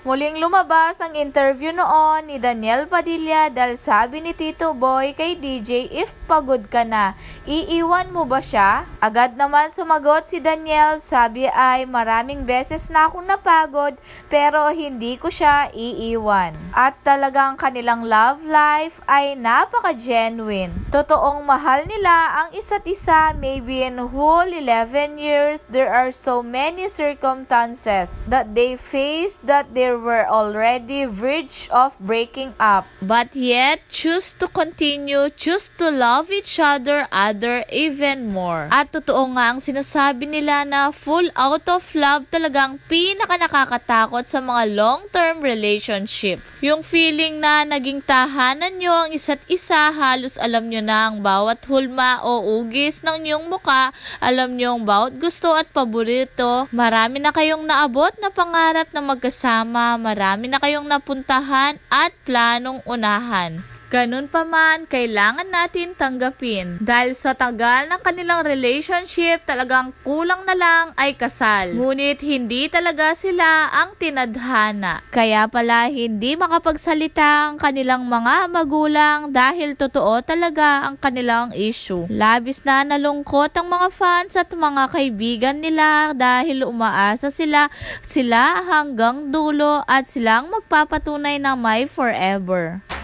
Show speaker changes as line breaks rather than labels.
Muling lumabas ang interview noon ni Daniel Padilla dahil sabi ni Tito Boy kay DJ, if pagod ka na, iiwan mo ba siya? Agad naman sumagot si Daniel, sabi ay maraming beses na akong napagod pero hindi ko siya iiwan. At talagang kanilang love life ay napaka-genuine. Totoong mahal nila ang isa't isa. Maybe in whole 11 years, there are so many circumstances that they faced that they were already verge of breaking up. But yet, choose to continue, choose to love each other even more. At totoo nga ang sinasabi nila na full out of love talagang pinaka nakakatakot sa mga long-term relationship. Yung feeling na naging tahanan nyo ang isa't isa, halos alam nyo na ang bawat hulma o ugis ng inyong muka, alam nyo ang bawat gusto at paborito, marami na kayong naabot na pangarap na magkasama, marami na kayong napuntahan at planong unahan. Ganun pa man, kailangan natin tanggapin. Dahil sa tagal ng kanilang relationship, talagang kulang na lang ay kasal. Ngunit hindi talaga sila ang tinadhana. Kaya pala hindi makapagsalita ang kanilang mga magulang dahil totoo talaga ang kanilang issue. Labis na nalungkot ang mga fans at mga kaibigan nila dahil umaasa sila hanggang dulo at silang magpapatunay na may forever.